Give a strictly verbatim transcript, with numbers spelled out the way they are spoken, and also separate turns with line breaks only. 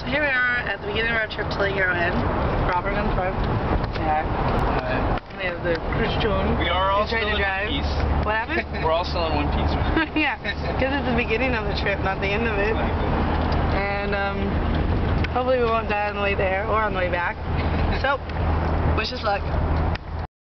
here we are at the beginning of our trip to Lake Arrowhead. Robert in front. Yeah.
Uh,
We have the Christian.
we are all
He's
still
trying to
in
drive.
one piece.
What happened?
We're all still in one piece.
Yeah, because it's the beginning of the trip, not the end of it. And um, hopefully we won't die on the way there or on the way back. So, wish us luck.